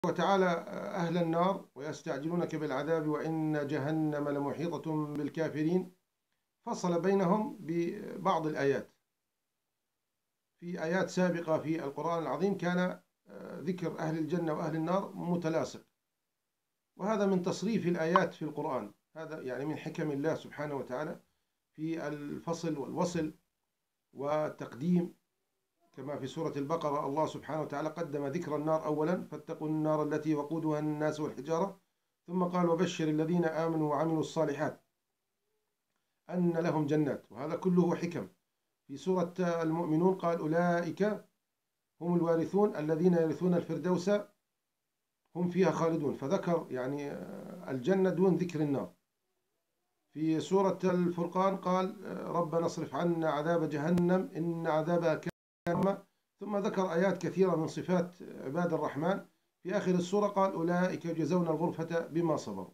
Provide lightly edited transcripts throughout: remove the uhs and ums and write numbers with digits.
وتعالى أهل النار ويستعجلونك بالعذاب وإن جهنم لمحيطة بالكافرين، فصل بينهم ببعض الآيات. في آيات سابقة في القرآن العظيم كان ذكر أهل الجنة وأهل النار متلاصق، وهذا من تصريف الآيات في القرآن، هذا يعني من حكم الله سبحانه وتعالى في الفصل والوصل والتقديم. كما في سورة البقرة الله سبحانه وتعالى قدم ذكر النار أولا، فاتقوا النار التي وقودها الناس والحجارة، ثم قال وبشر الذين آمنوا وعملوا الصالحات أن لهم جنات، وهذا كله حكم. في سورة المؤمنون قال أولئك هم الوارثون الذين يرثون الفردوس هم فيها خالدون، فذكر يعني الجنة دون ذكر النار. في سورة الفرقان قال ربنا اصرف عنا عذاب جهنم إن عذابها كان، ثم ذكر آيات كثيرة من صفات عباد الرحمن. في آخر السورة قال أولئك يجزون الغرفة بما صبروا.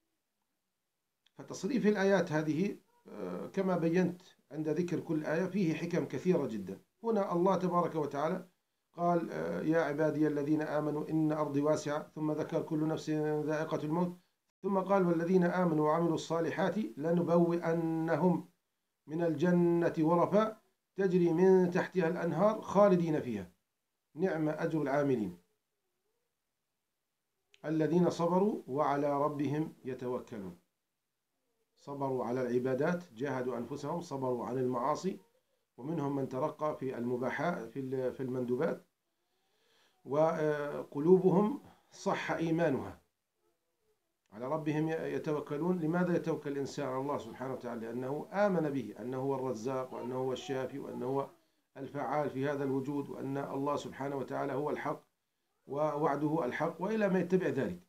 فتصريف الآيات هذه كما بينت عند ذكر كل آية فيه حكم كثيرة جدا. هنا الله تبارك وتعالى قال يا عبادي الذين آمنوا إن أرضي واسعة، ثم ذكر كل نفس ذائقة الموت، ثم قال والذين آمنوا وعملوا الصالحات لنبوئنهم من الجنة غرفا تجري من تحتها الأنهار خالدين فيها نعم أجر العاملين الذين صبروا وعلى ربهم يتوكلون. صبروا على العبادات، جاهدوا أنفسهم، صبروا عن المعاصي، ومنهم من ترقى في المباحات في المندوبات، وقلوبهم صح إيمانها، على ربهم يتوكلون. لماذا يتوكل الإنسان على الله سبحانه وتعالى؟ لأنه آمن به أنه هو الرزاق، وأنه هو الشافي، وأنه هو الفعال في هذا الوجود، وأن الله سبحانه وتعالى هو الحق ووعده الحق، وإلى ما يتبع ذلك.